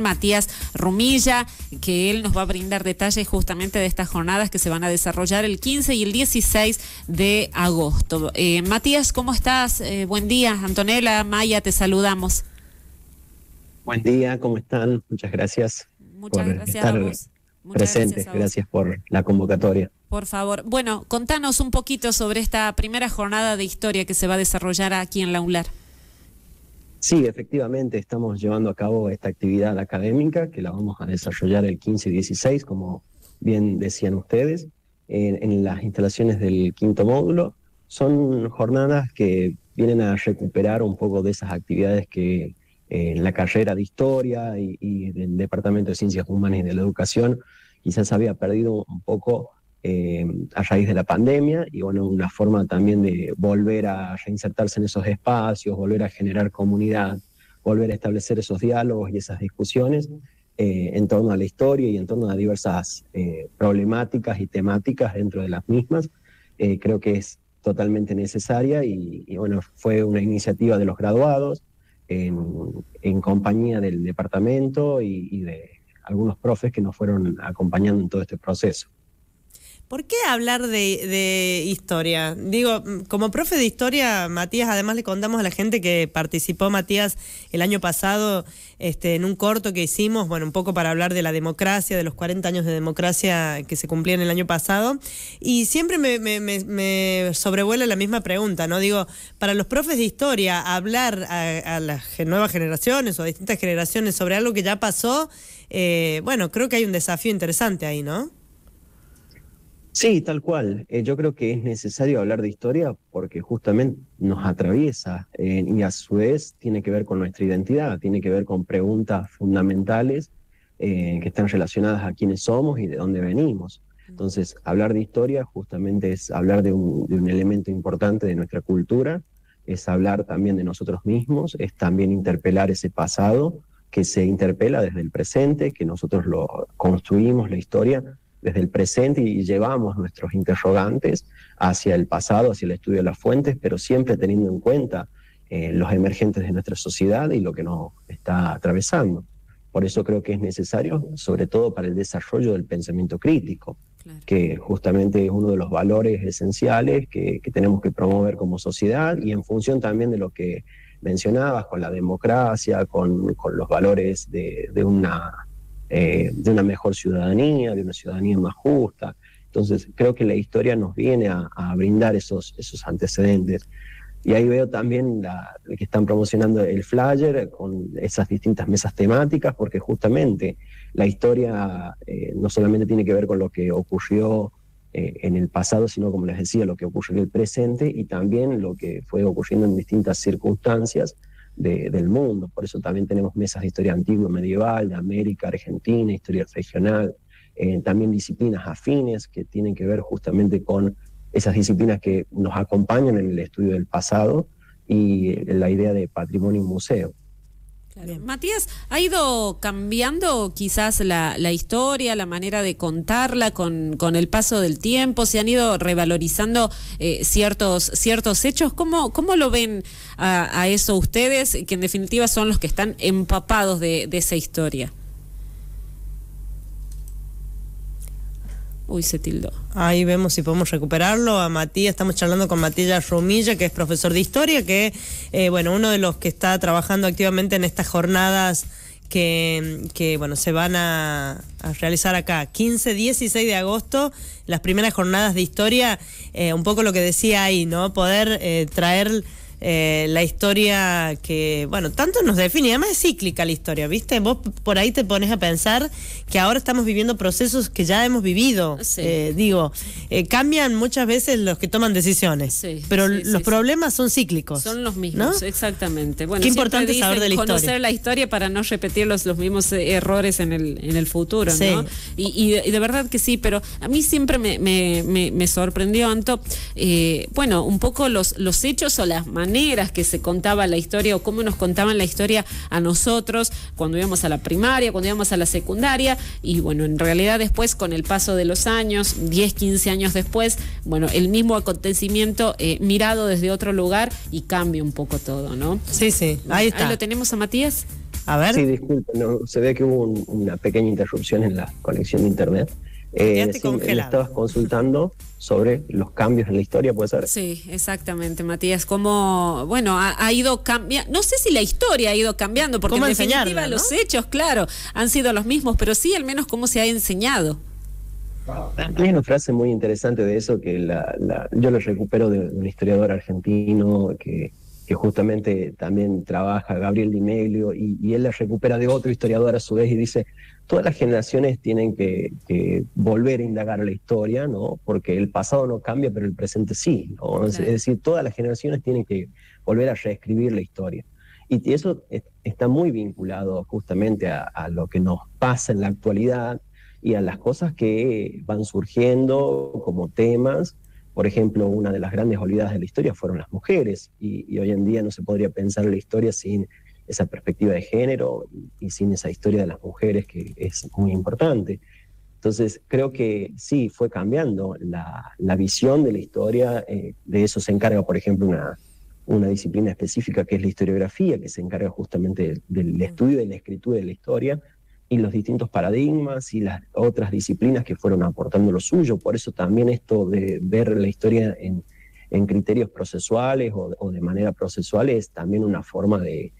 Matías Rumilla, que él nos va a brindar detalles justamente de estas jornadas que se van a desarrollar el 15 y el 16 de agosto. Matías, ¿cómo estás? Buen día. Antonella, Maya, te saludamos. Buen día, ¿cómo están? Muchas gracias Muchas por gracias estar a vos. presentes. Gracias por la convocatoria. Por favor. Bueno, contanos un poquito sobre esta primera jornada de historia que se va a desarrollar aquí en la UNLAR. Sí, efectivamente, estamos llevando a cabo esta actividad académica que la vamos a desarrollar el 15 y 16, como bien decían ustedes, en las instalaciones del quinto módulo. Son jornadas que vienen a recuperar un poco de esas actividades que en la carrera de Historia y del Departamento de Ciencias Humanas y de la Educación quizás había perdido un poco a raíz de la pandemia, y bueno, una forma también de volver a reinsertarse en esos espacios, volver a generar comunidad, volver a establecer esos diálogos y esas discusiones en torno a la historia y en torno a diversas problemáticas y temáticas dentro de las mismas. Creo que es totalmente necesaria y bueno, fue una iniciativa de los graduados en compañía del departamento y de algunos profes que nos fueron acompañando en todo este proceso. ¿Por qué hablar de historia? Digo, como profe de historia, Matías, además le contamos a la gente que participó Matías el año pasado en un corto que hicimos, bueno, un poco para hablar de la democracia, de los 40 años de democracia que se cumplían el año pasado, y siempre me sobrevuela la misma pregunta, ¿no? Digo, para los profes de historia, hablar a las nuevas generaciones o a distintas generaciones sobre algo que ya pasó, bueno, creo que hay un desafío interesante ahí, ¿no? Sí, tal cual. Yo creo que es necesario hablar de historia porque justamente nos atraviesa y a su vez tiene que ver con nuestra identidad, tiene que ver con preguntas fundamentales que están relacionadas a quiénes somos y de dónde venimos. Entonces, hablar de historia justamente es hablar de un elemento importante de nuestra cultura, es hablar también de nosotros mismos, es también interpelar ese pasado que se interpela desde el presente, que nosotros lo construimos, la historia, desde el presente y llevamos nuestros interrogantes hacia el pasado, hacia el estudio de las fuentes, pero siempre teniendo en cuenta los emergentes de nuestra sociedad y lo que nos está atravesando. Por eso creo que es necesario, sobre todo para el desarrollo del pensamiento crítico, claro, que justamente es uno de los valores esenciales que tenemos que promover como sociedad, y en función también de lo que mencionabas, con la democracia, con los valores de una mejor ciudadanía, de una ciudadanía más justa. Entonces creo que la historia nos viene a brindar esos antecedentes. Y ahí veo también que están promocionando el flyer con esas distintas mesas temáticas, porque justamente la historia no solamente tiene que ver con lo que ocurrió en el pasado, sino, como les decía, lo que ocurrió en el presente y también lo que fue ocurriendo en distintas circunstancias del mundo. Por eso también tenemos mesas de historia antigua, medieval, de América, Argentina, historia regional, también disciplinas afines que tienen que ver justamente con esas disciplinas que nos acompañan en el estudio del pasado y la idea de patrimonio y museo. Claro. Matías, ¿ha ido cambiando quizás la historia, la manera de contarla con el paso del tiempo? ¿Se han ido revalorizando ciertos hechos? ¿Cómo lo ven a eso ustedes, que en definitiva son los que están empapados de esa historia? Uy, se tildó. Ahí vemos si podemos recuperarlo a Matías. Estamos charlando con Matías Rumilla, que es profesor de historia, que bueno, uno de los que está trabajando activamente en estas jornadas que bueno, se van a realizar acá, 15, 16 de agosto, las primeras jornadas de historia, un poco lo que decía ahí, ¿no? Poder traer la historia que, bueno, tanto nos define, además es cíclica la historia, ¿viste? Vos por ahí te pones a pensar que ahora estamos viviendo procesos que ya hemos vivido, sí. Cambian muchas veces los que toman decisiones, sí, pero sí, los problemas son cíclicos. Son los mismos, ¿no? Exactamente. Bueno, qué importante saber de la historia. Conocer la historia para no repetir los mismos errores en el futuro, sí, ¿no? Y de verdad que sí, pero a mí siempre me sorprendió, Anto, bueno, un poco los hechos o las maneras que se contaba la historia o cómo nos contaban la historia a nosotros cuando íbamos a la primaria, cuando íbamos a la secundaria, y bueno, en realidad después con el paso de los años, 10, 15 años después, bueno, el mismo acontecimiento mirado desde otro lugar y cambia un poco todo, ¿no? Sí, sí, ahí está. Ahí lo tenemos a Matías. A ver. Sí, disculpe, no, se ve que hubo una pequeña interrupción en la conexión de internet. Quedaste Sí, me congelado. estabas consultando sobre los cambios en la historia, ¿puede ser? Sí, exactamente, Matías. Cómo, bueno, ha ido cambiando. No sé si la historia ha ido cambiando, porque en ¿Cómo definitiva enseñarla, no? los hechos, claro, han sido los mismos, pero sí al menos cómo se ha enseñado. Hay una frase muy interesante de eso que yo la recupero de un historiador argentino que justamente también trabaja, Gabriel Di Meglio, y él la recupera de otro historiador a su vez y dice, todas las generaciones tienen que volver a indagar la historia, ¿no? Porque el pasado no cambia, pero el presente sí, ¿no? Claro. Es decir, todas las generaciones tienen que volver a reescribir la historia. Y eso está muy vinculado justamente a lo que nos pasa en la actualidad y a las cosas que van surgiendo como temas. Por ejemplo, una de las grandes olvidadas de la historia fueron las mujeres, y hoy en día no se podría pensar la historia sin esa perspectiva de género y sin esa historia de las mujeres, que es muy importante. Entonces, creo que sí, fue cambiando la visión de la historia. De eso se encarga, por ejemplo, una disciplina específica que es la historiografía, que se encarga justamente del estudio de la escritura de la historia, y los distintos paradigmas y las otras disciplinas que fueron aportando lo suyo. Por eso también esto de ver la historia en criterios procesuales o de manera procesual es también una forma de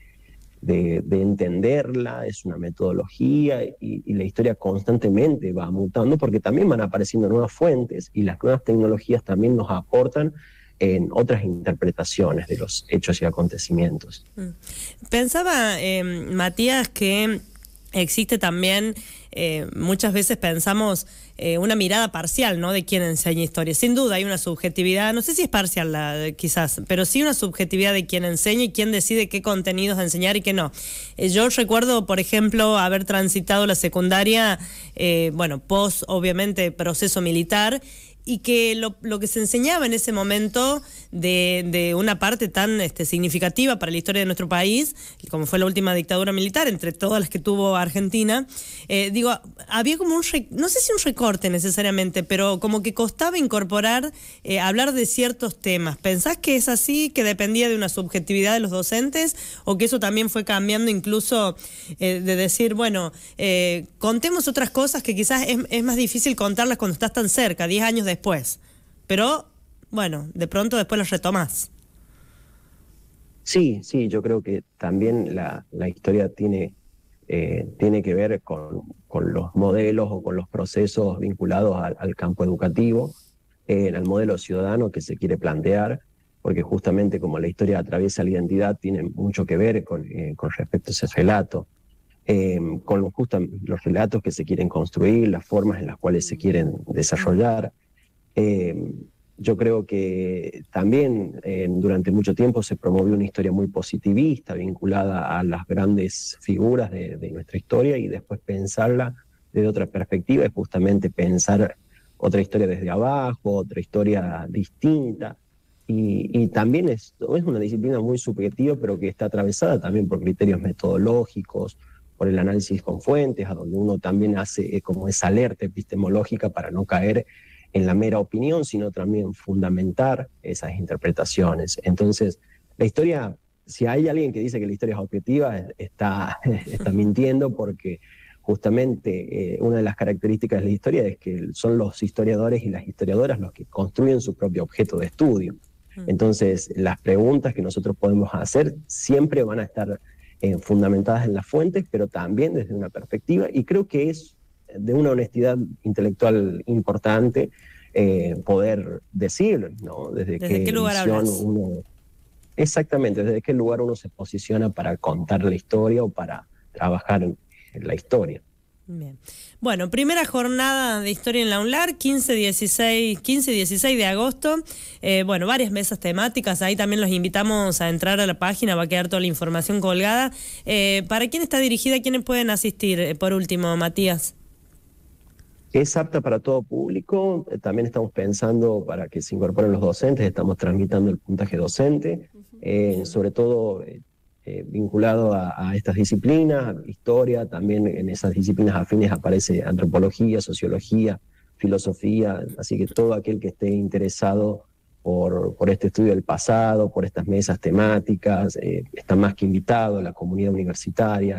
entenderla, es una metodología, y la historia constantemente va mutando porque también van apareciendo nuevas fuentes, y las nuevas tecnologías también nos aportan en otras interpretaciones de los hechos y acontecimientos. Pensaba, Matías, que existe también, muchas veces pensamos una mirada parcial, ¿no?, de quién enseña historia. Sin duda hay una subjetividad, no sé si es parcial quizás, pero sí una subjetividad de quién enseña y quién decide qué contenidos enseñar y qué no. Yo recuerdo, por ejemplo, haber transitado la secundaria, post, obviamente, proceso militar, y que lo que se enseñaba en ese momento de una parte tan significativa para la historia de nuestro país, como fue la última dictadura militar, entre todas las que tuvo Argentina, había como no sé si un recorte necesariamente, pero como que costaba incorporar, hablar de ciertos temas. ¿Pensás que es así, que dependía de una subjetividad de los docentes, o que eso también fue cambiando incluso de decir, contemos otras cosas que quizás es más difícil contarlas cuando estás tan cerca, 10 años después, pero de pronto después las retomás? Sí, yo creo que también la historia tiene que ver con los modelos o con los procesos vinculados al campo educativo, al modelo ciudadano que se quiere plantear, porque justamente como la historia atraviesa la identidad, tiene mucho que ver con respecto a ese relato, con los relatos que se quieren construir, las formas en las cuales se quieren desarrollar. Yo creo que también durante mucho tiempo se promovió una historia muy positivista, vinculada a las grandes figuras de nuestra historia, y después pensarla desde otra perspectiva es justamente pensar otra historia desde abajo, otra historia distinta. Y también es una disciplina muy subjetiva, pero que está atravesada también por criterios metodológicos, por el análisis con fuentes, a donde uno también hace como esa alerta epistemológica para no caer en la mera opinión, sino también fundamentar esas interpretaciones. Entonces, la historia, si hay alguien que dice que la historia es objetiva, está mintiendo, porque justamente una de las características de la historia es que son los historiadores y las historiadoras los que construyen su propio objeto de estudio. Entonces, las preguntas que nosotros podemos hacer siempre van a estar fundamentadas en las fuentes, pero también desde una perspectiva, y creo que es de una honestidad intelectual importante poder decir, ¿no? ¿Desde qué lugar hablas? Exactamente, desde qué lugar uno se posiciona para contar la historia o para trabajar en la historia. Bien. Bueno, primera jornada de historia en la UNLAR, 15 y 16 de agosto. Varias mesas temáticas. Ahí también los invitamos a entrar a la página, va a quedar toda la información colgada. ¿Para quién está dirigida? ¿Quiénes pueden asistir? Por último, Matías. Es apta para todo público. También estamos pensando para que se incorporen los docentes. Estamos tramitando el puntaje docente, sobre todo vinculado a estas disciplinas, historia. También en esas disciplinas afines aparece antropología, sociología, filosofía. Así que todo aquel que esté interesado por este estudio del pasado, por estas mesas temáticas, está más que invitado, la comunidad universitaria.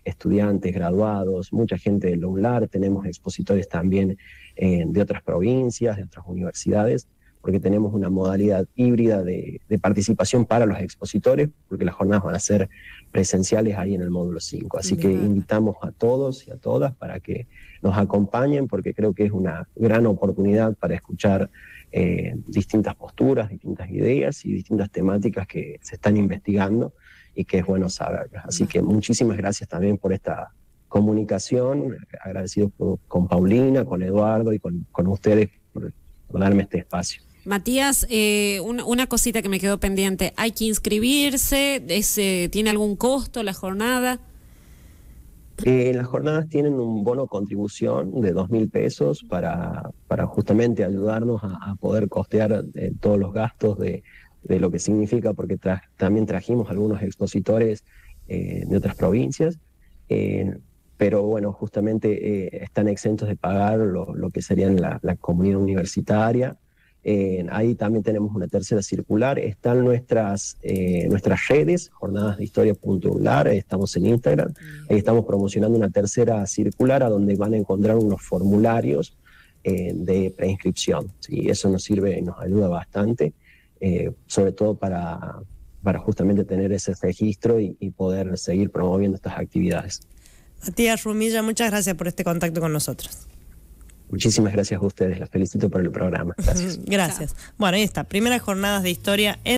estudiantes, graduados, mucha gente del UNLAR, tenemos expositores también de otras provincias, de otras universidades, porque tenemos una modalidad híbrida de participación para los expositores, porque las jornadas van a ser presenciales ahí en el módulo 5. Así que invitamos a todos y a todas para que nos acompañen, porque creo que es una gran oportunidad para escuchar distintas posturas, distintas ideas y distintas temáticas que se están investigando y que es bueno saberlas. Así que muchísimas gracias también por esta comunicación, agradecidos con Paulina, con Eduardo y con ustedes por darme este espacio. Matías, una cosita que me quedó pendiente, ¿hay que inscribirse? ¿Tiene algún costo la jornada? Las jornadas tienen un bono contribución de 2.000 pesos para justamente ayudarnos a poder costear todos los gastos de lo que significa, porque también trajimos algunos expositores de otras provincias, pero bueno, justamente están exentos de pagar lo que serían la comunidad universitaria. Ahí también tenemos una tercera circular, están nuestras redes, jornadasdehistoria.ular, estamos en Instagram, ahí estamos promocionando una tercera circular a donde van a encontrar unos formularios de preinscripción, ¿sí? Eso nos sirve y nos ayuda bastante, sobre todo para justamente tener ese registro y poder seguir promoviendo estas actividades. Matías Rumilla, muchas gracias por este contacto con nosotros. Muchísimas gracias a ustedes, las felicito por el programa. Gracias. Gracias. Bueno, ahí está, primeras jornadas de historia en